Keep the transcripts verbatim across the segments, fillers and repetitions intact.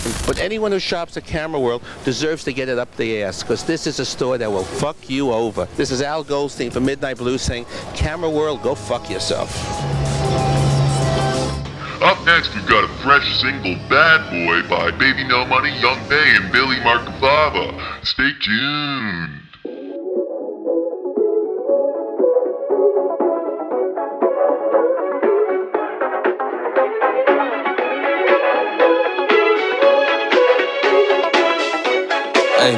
But anyone who shops at Camera World deserves to get it up the ass, because this is a store that will fuck you over. This is Al Goldstein from Midnight Blue saying, Camera World, go fuck yourself. Up next, we've got a fresh single, Bad Boy, by Baby No Money, Young Bay, and Billy Markafava. Stay tuned. Hey,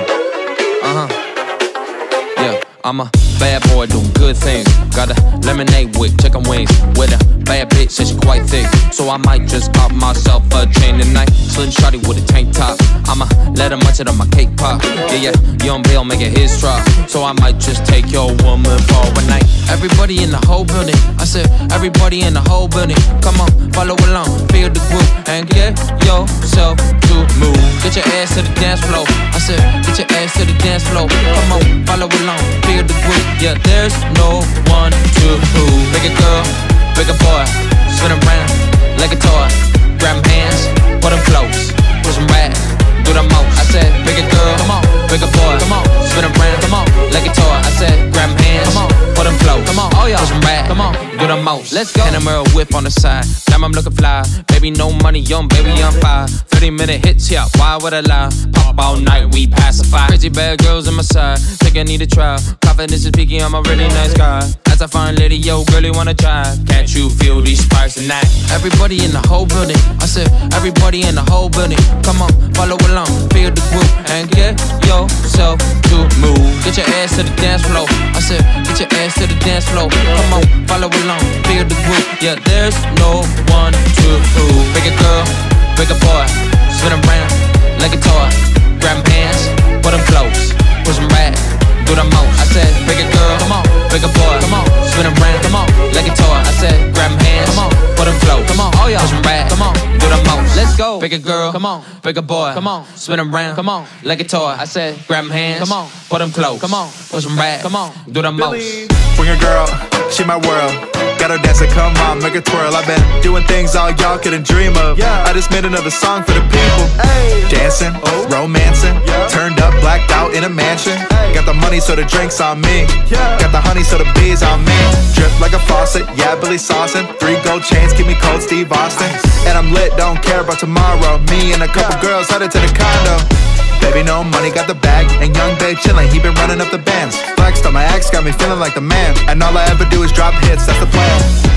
uh-huh, yeah, I'm a bad boy doing good things. Got a lemonade with chicken wings, with a bad bitch, said she quite thick. So I might just pop myself a chain tonight. Slim shawty with a tank top, I'ma let her munch it on my cake pop. Yeah, yeah, Young Bill make it his drop. So I might just take your woman for a night. Everybody in the whole building, I said everybody in the whole building. Come on, follow along, feel the groove, and get yourself to move. Get your ass to the dance floor, I said get your ass to the dance floor. Come on, follow along, feel the groove. Yeah, there's no one to prove. Bigger girl, bigger boy, spin around like a toy. Grab hands, put them close, push them back, do the most. I said, bigger girl, come on, bigger boy, come on, spin around, come on, like a toy. I said, grab hands, come on, put them close, come on, oh yeah, push them back, come on, do the most. Let's go. And a mirror whip on the side, damn I'm looking fly. Baby, no money, young baby, I'm fire. thirty minute hits, yeah, why would I lie? Pop all night, we pacify. Crazy bad girls on my side, think I need a try. Confidence is peaking, I'm a really nice guy. As I find lady, yo, girlie wanna try. Can't you feel these sparks tonight? Everybody in the whole building, I said everybody in the whole building. Come on, follow along, feel the groove, and get yourself to move. Get your ass to the dance floor, I said get your ass to the dance floor. Come on, follow along, feel the groove. Yeah, there's no one to prove. Bigger girl, bigger boy, spin around like a toy. Grab hands, put them close, push them back, do the most. I said bigger girl, come on, bigger boy, come on, spin around, come on, like a toy. I said grab hands, come on, put them close, come on, oh yeah, push them back, come on, do the most. Let's go. Bigger girl, come on, bigger boy, come on, spin around, come on, like a toy. I said grab hands, come on, put them close, come on, push them back, come on, do the most. Bring a girl, she my world. Got her dancing, come on, make her twirl. I've been doing things all y'all couldn't dream of. Yeah. I just made another song for the people. Ay. Dancing, oh. romancing, yeah. Turned up, blacked out in a mansion. Ay. Got the money so the drinks on me. Yeah. Got the honey so the bees on me. Drip like a faucet, yeah, Billy saucin'. Three gold chains keep me cold, Steve Austin. Ice. And I'm lit, don't care about tomorrow. Me and a couple yeah. girls headed to the condo. Baby, no money, got the bag. And Young Bay chillin', he been running up the bands. Flexed on my ex, got me feeling like the man. And all I ever do is drop hits, that's the plan.